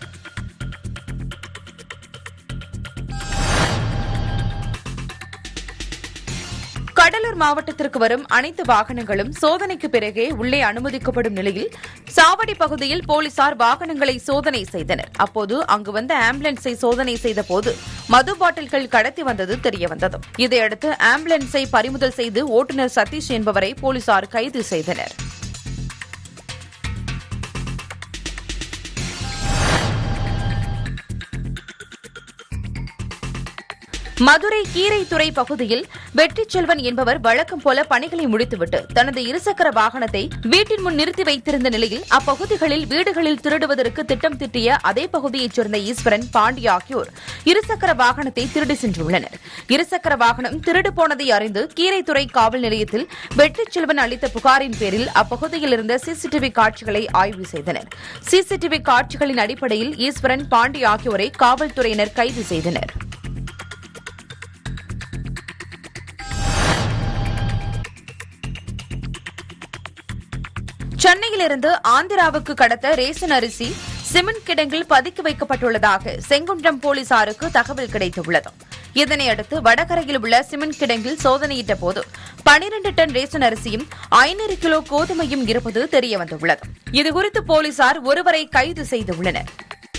கடலூர் மாவட்டத்திற்கு வரும் அனைத்து வாகனங்களும் சோதனைக்கு பிறகே உள்ளே அனுமதிக்கப்படும் நிலையில் சாவடி பகுதியில் போலீசார் வாகனங்களை சோதனை செய்தனர். அப்போது அங்கு வந்த ஆம்புலன்ஸை சோதனை செய்தபோது மது பாட்டில்கள் கடத்தி வந்தது தெரியவந்தது. இதையடுத்து ஆம்புலன்ஸை பறிமுதல் செய்து ஓட்டுநர் சதீஷ் என்பவரை போலீசார் கைது செய்தனர். மதுரை கீரைத்துறை பகுதியில் வெற்றிச்செல்வன் என்பவர் வழக்கம் போல பணிகளை முடித்துவிட்டு தனது இருசக்கர வாகனத்தை வீட்டின் முன் நிறுத்தி வைத்திருந்த நிலையில் அப்பகுதிகளில் வீடுகளில் திருடுவதற்கு திட்டம் திட்டிய அதே பகுதியைச் சேர்ந்த ஈஸ்வரன், பாண்டி ஆகியோர் இருசக்கர வாகனத்தை திருடி சென்றுள்ளனர். இருசக்கர வாகனம் திருடு போனதை அறிந்து கீரைத்துறை காவல் நிலையத்தில் வெற்றிச்செல்வன் அளித்த புகாரின் பேரில் அப்பகுதியில் இருந்த சிசிடிவி காட்சிகளை ஆய்வு செய்தனர். சிசிடிவி காட்சிகளின் அடிப்படையில் ஈஸ்வரன், பாண்டி ஆகியோரை காவல்துறையினர் கைது செய்தனர். சென்னையிலிருந்து ஆந்திராவுக்கு கடத்த ரேஷன் அரிசி சிமெண்ட் கிடங்கில் பதுக்கி வைக்கப்பட்டுள்ளதாக செங்குன்றம் போலீசாருக்கு தகவல் கிடைத்துள்ளது. இதனையடுத்து வடகரையில் உள்ள சிமெண்ட் கிடங்கில் சோதனையிட்ட போது பனிரண்டு டன் ரேஷன் அரிசியும் ஐநூறு கிலோ கோதுமையும் இருப்பது தெரியவந்துள்ளது. இதுகுறித்து போலீசார் ஒருவரை கைது செய்துள்ளனர்.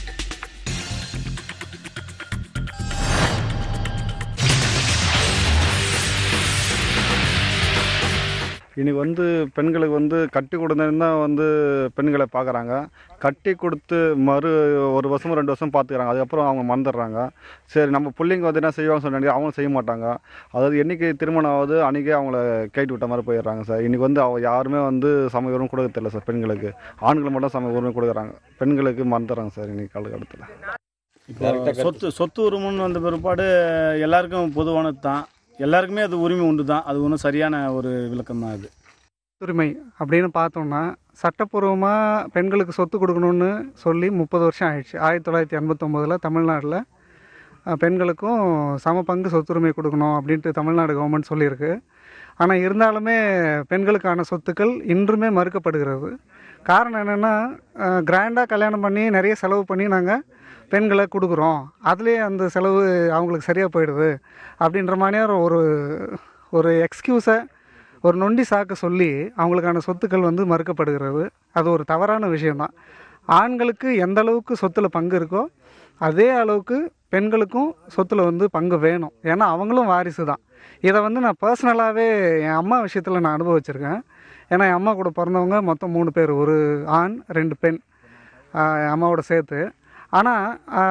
இனி வந்து பெண்களுக்கு வந்து கட்டி கொடுத்தா வந்து பெண்களை பார்க்குறாங்க. கட்டி கொடுத்து மறு ஒரு வருஷம் ரெண்டு வருஷம் பார்த்துக்கிறாங்க. அதுக்கப்புறம் அவங்க மறந்துடுறாங்க. சரி நம்ம பிள்ளைங்க வந்து என்ன செய்வாங்கன்னு சொன்னாங்க, அவங்களும் செய்ய மாட்டாங்க. அதாவது என்றைக்கு திருமணம் ஆகுது அன்றைக்கே அவங்கள கேட்டு விட்ட மாதிரி போயிடுறாங்க சார். இன்றைக்கி வந்து அவங்க யாருமே வந்து சம உரிமை கொடுக்க தெரியல சார். பெண்களுக்கு ஆண்கள் மட்டும் சம உரிமை கொடுக்குறாங்க, பெண்களுக்கு மறந்துடுறாங்க சார் இன்றைக்கி காலகட்டத்தில். இப்போ சொத்து சொத்து உரிமைன்னு வந்த பிற்பாடு எல்லாருக்கும் பொதுவானது தான், எல்லாருக்குமே அது உரிமை உண்டு தான். அது ஒன்றும் சரியான ஒரு விளக்கம் தான். அது உரிமை அப்படின்னு பார்த்தோம்னா சட்டப்பூர்வமாக பெண்களுக்கு சொத்து கொடுக்கணும்னு சொல்லி முப்பது வருஷம் ஆயிடுச்சு. ஆயிரத்தி தொள்ளாயிரத்தி எண்பத்தொம்போதில் தமிழ்நாட்டில் பெண்களுக்கும் சம பங்கு சொத்துரிமை கொடுக்கணும் அப்படின்ட்டு தமிழ்நாடு கவர்மெண்ட் சொல்லியிருக்கு. ஆனால் இருந்தாலுமே பெண்களுக்கான சொத்துக்கள் இன்றுமே மறுக்கப்படுகிறது. காரணம் என்னென்னா, கிராண்டாக கல்யாணம் பண்ணி நிறைய செலவு பண்ணி நாங்கள் பெண்களை கொடுக்குறோம், அதுலேயே அந்த செலவு அவங்களுக்கு சரியாக போயிடுது அப்படின்ற மாதிரியான ஒரு ஒரு எக்ஸ்கியூஸை, ஒரு நொண்டி சாக்க சொல்லி அவங்களுக்கான சொத்துக்கள் வந்து மறுக்கப்படுகிறது. அது ஒரு தவறான விஷயந்தான். ஆண்களுக்கு எந்த அளவுக்கு சொத்தில் பங்கு இருக்கோ அதே அளவுக்கு பெண்களுக்கும் சொத்தில் வந்து பங்கு வேணும். ஏன்னா அவங்களும் வாரிசு தான். இதை வந்து நான் பர்சனலாகவே என் அம்மா விஷயத்தில் நான் அனுபவிச்சிருக்கேன். ஏன்னா என் அம்மா கூட பிறந்தவங்க மொத்தம் மூணு பேர், ஒரு ஆண் ரெண்டு பெண், என் அம்மாவோட சேர்த்து. ஆனால்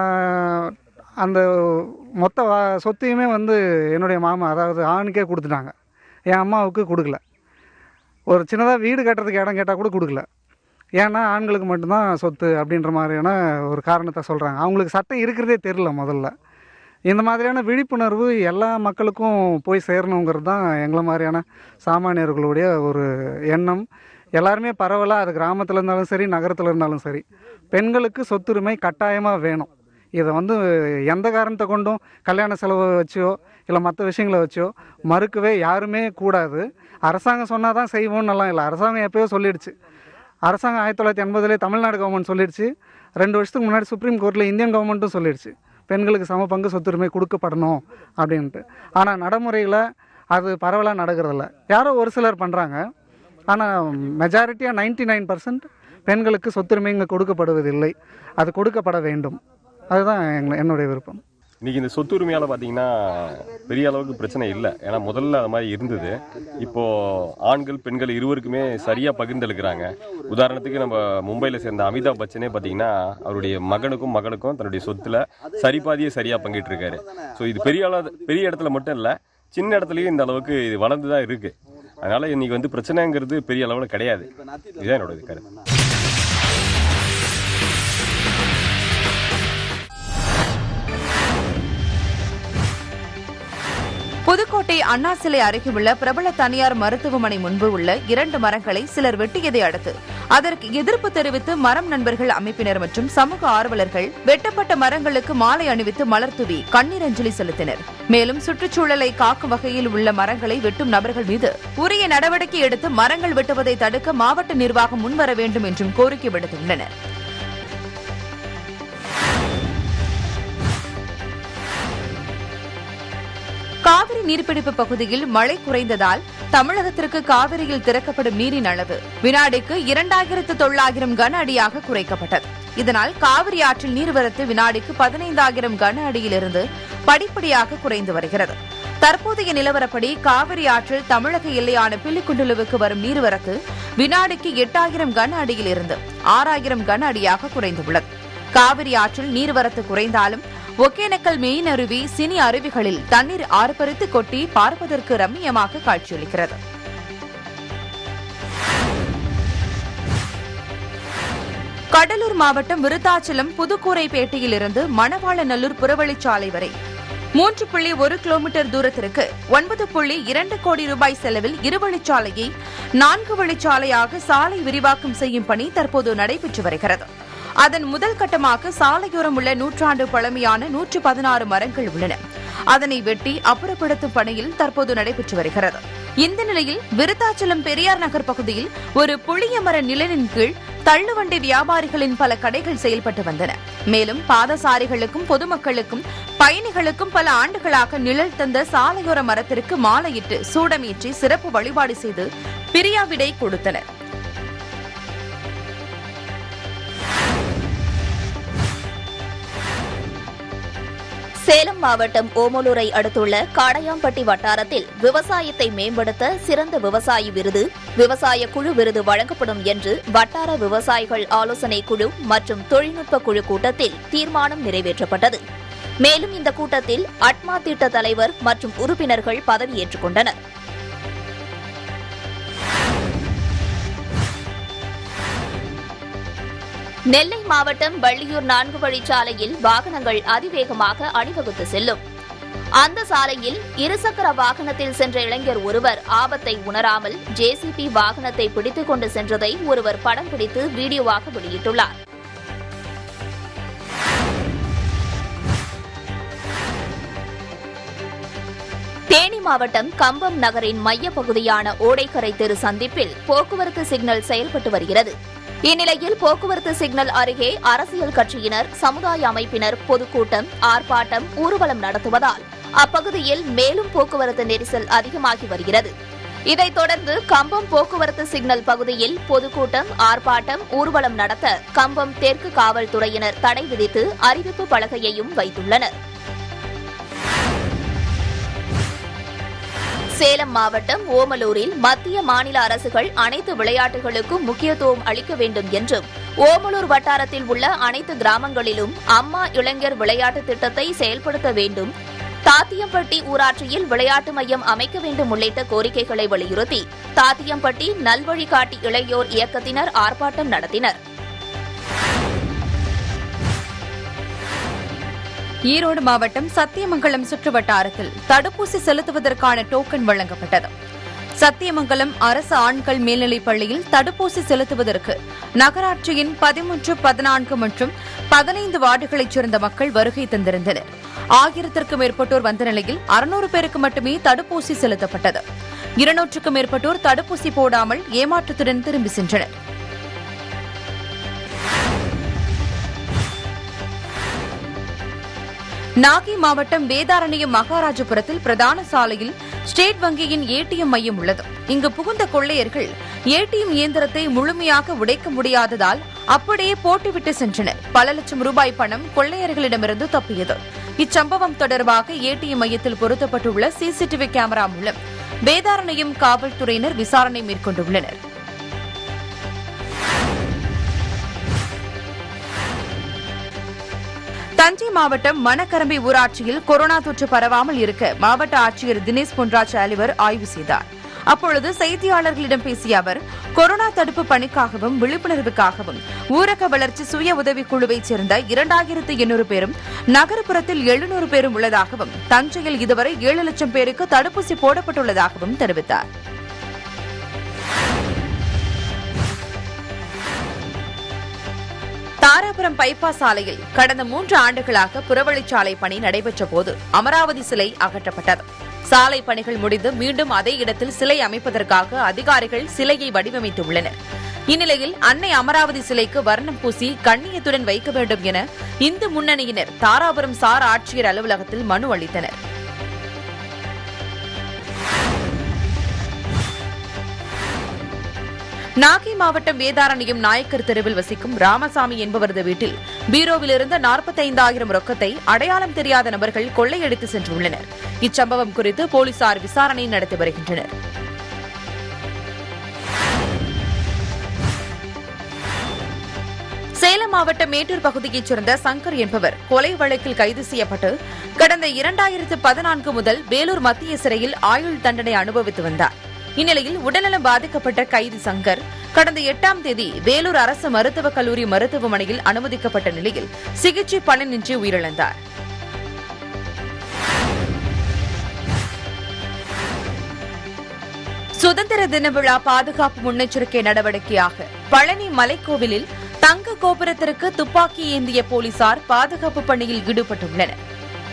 அந்த மொத்த வா சொத்தையுமே வந்து என்னுடைய மாமா, அதாவது ஆணுக்கே கொடுத்துட்டாங்க. என் அம்மாவுக்கு கொடுக்கல. ஒரு சின்னதாக வீடு கட்டுறதுக்கு இடம் கேட்டால் கூட கொடுக்கல. ஏன்னா ஆண்களுக்கு மட்டும்தான் சொத்து அப்படின்ற மாதிரியான ஒரு காரணத்தை சொல்கிறாங்க. அவங்களுக்கு சட்டம் இருக்கிறதே தெரில முதல்ல. இந்த மாதிரியான விழிப்புணர்வு எல்லா மக்களுக்கும் போய் சேரணுங்கிறது தான் எங்களை மாதிரியான சாமானியர்களுடைய ஒரு எண்ணம். எல்லாருமே பரவலாக, அது கிராமத்தில் இருந்தாலும் சரி நகரத்தில் இருந்தாலும் சரி, பெண்களுக்கு சொத்துரிமை கட்டாயமாக வேணும். இதை வந்து எந்த காரணத்தை கொண்டும் கல்யாண செலவை வச்சோ இல்லை மற்ற விஷயங்களை வச்சோ மறுக்கவே யாருமே கூடாது. அரசாங்கம் சொன்னால் தான் செய்வோன்னெல்லாம் இல்லை. அரசாங்கம் எப்போயோ சொல்லிடுச்சு. அரசாங்கம் ஆயிரத்தி தொள்ளாயிரத்தி எண்பதுலேயே தமிழ்நாடு கவர்மெண்ட் சொல்லிடுச்சு. ரெண்டு வருஷத்துக்கு முன்னாடி சுப்ரீம் கோர்ட்டில் இந்தியன் கவர்மெண்ட்டும் சொல்லிடுச்சு பெண்களுக்கு சம பங்கு சொத்துரிமை கொடுக்கப்படணும் அப்படின்ட்டு. ஆனால் நடைமுறையில் அது பரவலாக நடக்கிறதில்ல. யாரோ ஒரு சிலர் பண்ணுறாங்க. ஆனால் மெஜாரிட்டியாக நைன்டி நைன் பர்சன்ட் பெண்களுக்கு சொத்துரிமை இங்கே கொடுக்கப்படுவதில்லை. அது கொடுக்கப்பட வேண்டும். அதுதான் எங்களை என்னுடைய விருப்பம். இன்றைக்கி இந்த சொத்துரிமையால் பார்த்தீங்கன்னா பெரிய அளவுக்கு பிரச்சனை இல்லை. ஏன்னா முதல்ல அது மாதிரி இருந்தது. இப்போது ஆண்கள் பெண்கள் இருவருக்குமே சரியாக பகிர்ந்தெடுக்கிறாங்க. உதாரணத்துக்கு நம்ம மும்பையில் சேர்ந்த அமிதாப் பச்சனே பார்த்தீங்கன்னா அவருடைய மகனுக்கும் மகனுக்கும் தன்னுடைய சொத்தில் சரிபாதியை சரியாக பங்கிட்டு இருக்காரு. ஸோ இது பெரிய அளவு பெரிய இடத்துல மட்டும் இல்லை, சின்ன இடத்துலையும் இந்த அளவுக்கு இது வளர்ந்து தான் இருக்குது. அதனால் இன்றைக்கி வந்து பிரச்சனைங்கிறது பெரிய அளவில் கிடையாது. இதுதான் என்னோட கருத்து. புதுக்கோட்டை அண்ணா சிலை அருகே உள்ள பிரபல தனியார் மருத்துவமனை முன்பு உள்ள இரண்டு மரங்களை சிலர் வெட்டியதை அடுத்து அதற்கு எதிர்ப்பு தெரிவித்து மரம் நண்பர்கள் அமைப்பினர் மற்றும் சமூக ஆர்வலர்கள் வெட்டப்பட்ட மரங்களுக்கு மாலை அணிவித்து மலர் தூவி கண்ணீர் அஞ்சலி செலுத்தினர். மேலும் சுற்றுச்சூழலை காக்கும் வகையில் உள்ள மரங்களை வெட்டும் நபர்கள் மீது உரிய நடவடிக்கை எடுத்து மரங்கள் வெட்டுவதை தடுக்க மாவட்ட நிர்வாகம் முன்வர வேண்டும் என்றும் கோரிக்கை விடுத்துள்ளனர். காவிரி காவிரி நீர்பிடிப்பு பகுதியில் மழை குறைந்ததால் தமிழகத்திற்கு காவிரியில் திறக்கப்படும் நீரின் அளவு வினாடிக்கு இரண்டாயிரத்து தொள்ளாயிரம் கன அடியாக குறைக்கப்பட்டது. இதனால் காவிரி ஆற்றில் நீர்வரத்து வினாடிக்கு பதினைந்தாயிரம் கன அடியிலிருந்து படிப்படியாக குறைந்து வருகிறது. தற்போதைய நிலவரப்படி காவிரி ஆற்றில் தமிழக எல்லையான பில்லிக்குண்டுலுவுக்கு வரும் நீர்வரத்து வினாடிக்கு எட்டாயிரம் கன அடியிலிருந்து ஆறாயிரம் கன அடியாக குறைந்துள்ளது. காவிரி ஆற்றில் நீர்வரத்து குறைந்தாலும் ஒகேனக்கல் மெயின் அருவி, சினி அருவிகளில் தண்ணீர் ஆர்ப்பரித்து கொட்டி பார்ப்பதற்கு ரம்மியமாக காட்சியளிக்கிறது. கடலூர் மாவட்டம் விருத்தாச்சலம் புதுக்கூரைப்பேட்டையிலிருந்து மணவாளநல்லூர் புறவழிச்சாலை வரை மூன்று புள்ளி ஒரு கிலோமீட்டர் தூரத்திற்கு ஒன்பது புள்ளி இரண்டு கோடி ரூபாய் செலவில் இருவழிச்சாலையை நான்கு வழிச்சாலையாக சாலை விரிவாக்கம் செய்யும் பணி தற்போது நடைபெற்று வருகிறது. அதன் முதல் கட்டமாக சாலையோரம் உள்ள நூற்றாண்டு பழமையான நூற்று பதினாறு மரங்கள் உள்ளன. அதனை வெட்டி அப்புறப்படுத்தும் பணியில் தற்போது நடைபெற்று வருகிறது. இந்த நிலையில் விருத்தாச்சலம் பெரியார் நகர் பகுதியில் ஒரு புளிய மர நிழலின் கீழ் தள்ளுவண்டி வியாபாரிகளின் பல கடைகள் செயல்பட்டு வந்தன. மேலும் பாதசாரிகளுக்கும் பொதுமக்களுக்கும் பயணிகளுக்கும் பல ஆண்டுகளாக நிழல் தந்த சாலையோர மரத்திற்கு மாலையிட்டு சூடமேற்றி சிறப்பு வழிபாடு செய்து பிரியாவிடை கொடுத்தனர். சேலம் மாவட்டம் ஓமலூரை அடுத்துள்ள காடையாம்பட்டி வட்டாரத்தில் விவசாயத்தை மேம்படுத்த சிறந்த விவசாயி விருது, விவசாய குழு விருது வழங்கப்படும் என்று வட்டார விவசாயிகள் ஆலோசனை குழு மற்றும் தொழில்நுட்ப குழு கூட்டத்தில் தீர்மானம் நிறைவேற்றப்பட்டது. மேலும் இந்த கூட்டத்தில் அட்மா திட்ட தலைவர் மற்றும் உறுப்பினர்கள் பதவியேற்றுக் கொண்டனர். நெல்லை மாவட்டம் வள்ளியூர் நான்கு வழிச்சாலையில் வாகனங்கள் அதிவேகமாக அணிவகுத்து செல்லும். அந்த சாலையில் இருசக்கர வாகனத்தில் சென்ற இளைஞர் ஒருவர் ஆபத்தை உணராமல் ஜேசிபி வாகனத்தை பிடித்துக் கொண்டு சென்றதை ஒருவர் படம் பிடித்து வீடியோவாக வெளியிட்டுள்ளார். தேனி மாவட்டம் கம்பம் நகரின் மையப்பகுதியான ஓடைக்கரை தெரு சந்திப்பில் போக்குவரத்து சிக்னல் செயல்பட்டு வருகிறது. இந்நிலையில் போக்குவரத்து சிக்னல் அருகே அரசியல் கட்சியினர், சமுதாய அமைப்பினர் பொதுக்கூட்டம், ஆர்ப்பாட்டம், ஊர்வலம் நடத்துவதால் அப்பகுதியில் மேலும் போக்குவரத்து நெரிசல் அதிகமாகி வருகிறது. இதைத் தொடர்ந்து கம்பம் போக்குவரத்து சிக்னல் பகுதியில் பொதுக்கூட்டம், ஆர்ப்பாட்டம், ஊர்வலம் நடத்த கம்பம் தெற்கு காவல்துறையினர் தடை விதித்து அறிவிப்பு பலகையையும் வைத்துள்ளனர். சேலம் மாவட்டம் ஓமலூரில் மத்திய மாநில அரசுகள் அனைத்து விளையாட்டுகளுக்கும் முக்கியத்துவம் அளிக்க வேண்டும் என்றும், ஓமலூர் வட்டாரத்தில் உள்ள அனைத்து கிராமங்களிலும் அம்மா இளைஞர் விளையாட்டு திட்டத்தை செயல்படுத்த வேண்டும், தாத்தியம்பட்டி ஊராட்சியில் விளையாட்டு மையம் அமைக்க வேண்டும் உள்ளிட்ட கோரிக்கைகளை வலியுறுத்தி தாத்தியம்பட்டி நல்வழிகாட்டி இளையோர் இயக்கத்தினர் ஆர்ப்பாட்டம் நடத்தினர். ஈரோடு மாவட்டம் சத்தியமங்கலம் சுற்றுவட்டாரத்தில் தடுப்பூசி செலுத்துவதற்கான டோக்கன் வழங்கப்பட்டது. சத்தியமங்கலம் அரசு ஆண்கள் மேல்நிலைப் பள்ளியில் தடுப்பூசி செலுத்துவதற்கு நகராட்சியின் பதிமூன்று, பதினான்கு மற்றும் பதினைந்து வார்டுகளைச் சேர்ந்த மக்கள் வருகை தந்திருந்தனர். ஆயிரத்திற்கும் மேற்பட்டோர் வந்த நிலையில் அறுநூறு பேருக்கு மட்டுமே தடுப்பூசி செலுத்தப்பட்டது. இருநூற்றுக்கும் மேற்பட்டோர் தடுப்பூசி போடாமல் ஏமாற்றத்துடன் திரும்பி சென்றனர். நாகை மாவட்டம் வேதாரண்யம் மகாராஜபுரத்தில் பிரதான சாலையில் ஸ்டேட் வங்கியின் ஏடிஎம் மையம் உள்ளது. இங்கு புகுந்த கொள்ளையர்கள் ஏடிஎம் இயந்திரத்தை முழுமையாக உடைக்க முடியாததால் அப்படியே போட்டுவிட்டு சென்றனர். பல லட்சம் ரூபாய் பணம் கொள்ளையர்களிடமிருந்து தப்பியது. இச்சம்பவம் தொடர்பாக ஏடிஎம் மையத்தில் பொருத்தப்பட்டுள்ள சிசிடிவி கேமரா மூலம் வேதாரண்யம் காவல்துறையினர் விசாரணை மேற்கொண்டுள்ளனர். தஞ்சை மாவட்டம் மணக்கரம்பை ஊராட்சியில் கொரோனா தொற்று பரவாமல் இருக்க மாவட்ட ஆட்சியர் தினேஷ் பொன்ராஜ் அலுவலர் ஆய்வு செய்தார். அப்பொழுது செய்தியாளர்களிடம் பேசிய அவர், கொரோனா தடுப்பு பணிக்காகவும் விழிப்புணர்வுக்காகவும் ஊரக வளர்ச்சி சுய உதவிக் குழுவைச் சேர்ந்த இரண்டாயிரத்து எண்ணூறு பேரும் நகர்ப்புறத்தில் எழுநூறு பேரும் உள்ளதாகவும், தஞ்சையில் இதுவரை ஏழு லட்சம் பேருக்கு தடுப்பூசி போடப்பட்டுள்ளதாகவும் தெரிவித்தார். தாராபுரம் பைபாஸ் சாலையில் கடந்த மூன்று ஆண்டுகளாக புறவழிச்சாலை பணி நடைபெற்ற போது அமராவதி சிலை அகற்றப்பட்டது. சாலை பணிகள் முடிந்து மீண்டும் அதே இடத்தில் சிலை அமைப்பதற்காக அதிகாரிகள் சிலையை வடிவமைத்துள்ளனர். இந்நிலையில் அன்னை அமராவதி சிலைக்கு வர்ணம் பூசி கண்ணியத்துடன் வைக்க வேண்டும் என இந்து முன்னணியினர் தாராபுரம் சார் ஆட்சியர் அலுவலகத்தில் மனு அளித்தனர். நாகை மாவட்டம் வேதாரண்யம் நாயக்கர் தெருவில் வசிக்கும் ராமசாமி என்பவரது வீட்டில் பீரோவிலிருந்த நாற்பத்தைந்தாயிரம் ரொக்கத்தை அடையாளம் தெரியாத நபர்கள் கொள்ளையடித்து சென்றுள்ளனர். இச்சம்பவம் குறித்து போலீசார் விசாரணை நடத்தி வருகின்றனர். சேலம் மாவட்டம் மேட்டூர் பகுதியைச் சேர்ந்த சங்கர் என்பவர் கொலை வழக்கில் கைது செய்யப்பட்டு கடந்த இரண்டாயிரத்து பதினான்கு முதல் வேலூர் மத்திய சிறையில் ஆயுள் தண்டனை அனுபவித்து வந்தார். இந்நிலையில் உடல்நலம் பாதிக்கப்பட்ட கைதி சங்கர் கடந்த எட்டாம் தேதி வேலூர் அரசு மருத்துவக் கல்லூரி மருத்துவமனையில் அனுமதிக்கப்பட்ட நிலையில் சிகிச்சை பலனின்றி உயிரிழந்தார். சுதந்திர தின விழா பாதுகாப்பு முன்னெச்சரிக்கை நடவடிக்கையாக பழனி மலைக்கோவிலில் தங்க கோபுரத்திற்கு துப்பாக்கி ஏந்திய போலீசார் பாதுகாப்பு பணியில் ஈடுபட்டுள்ளனர்.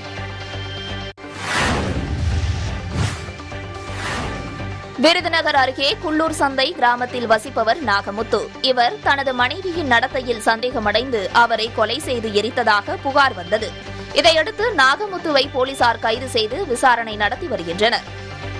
விருதுநகர் அருகே குள்ளூர் சந்தை கிராமத்தில் வசிப்பவர் நாகமுத்து. இவர் தனது மனைவியின் நடத்தையில் சந்தேகமடைந்து அவரை கொலை செய்து எரித்ததாக புகார் வந்தது. இதையடுத்து நாகமுத்துவை போலீசார் கைது செய்து விசாரணை நடத்தி வருகின்றனர்.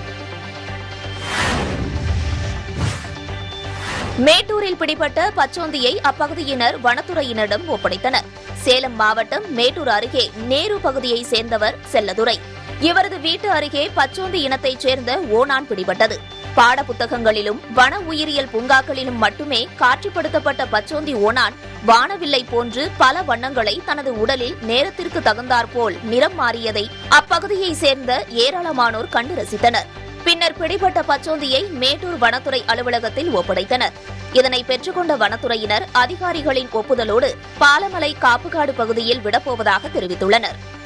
மேட்டூரில் பிடிபட்ட பச்சோந்தியை அப்பகுதியினர் வனத்துறையினரிடம் ஒப்படைத்தனர். சேலம் மாவட்டம் மேட்டூர் அருகே நேரு பகுதியைச் சேர்ந்தவர் செல்லதுரை. இவரது வீட்டு அருகே பச்சோந்தி இனத்தைச் சேர்ந்த ஓணான் பிடிபட்டது. பாடப்புத்தகங்களிலும் வன உயிரியல் பூங்காக்களிலும் மட்டுமே காட்சிப்படுத்தப்பட்ட பச்சோந்தி ஓணான் வானவில்லை போன்று பல வண்ணங்களை தனது உடலில் நேரத்திற்கு தகுந்தாற்போல் நிறம் மாறியதை அப்பகுதியைச் சேர்ந்த ஏராளமானோர் கண்டு ரசித்தனர். பின்னர் பிடிபட்ட பச்சோந்தியை மேட்டூர் வனத்துறை அலுவலகத்தில் ஒப்படைத்தனர். இதனை பெற்றுக்கொண்ட வனத்துறையினர் அதிகாரிகளின் ஒப்புதலோடு பாலமலை காப்புக்காடு பகுதியில் விடப்போவதாக தெரிவித்துள்ளனர்.